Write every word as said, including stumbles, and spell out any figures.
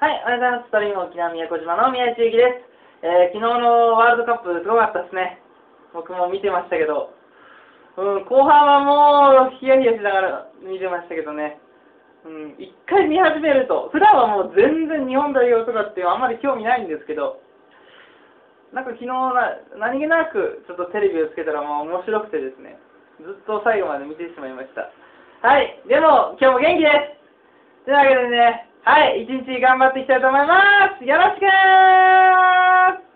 はい、おはようございます。ストリーム沖縄宮古島の宮市ゆきです。えー、昨日のワールドカップすごかったですね。僕も見てましたけど、うん、後半はもうヒヤヒヤしながら見てましたけどね。うん、一回見始めると、普段はもう全然日本代表とかってあんまり興味ないんですけど、なんか昨日な何気なくちょっとテレビをつけたらもう面白くてですね、ずっと最後まで見てしまいました。はい、でも今日も元気です。というわけでね、はい、一日頑張っていきたいと思います。よろしくー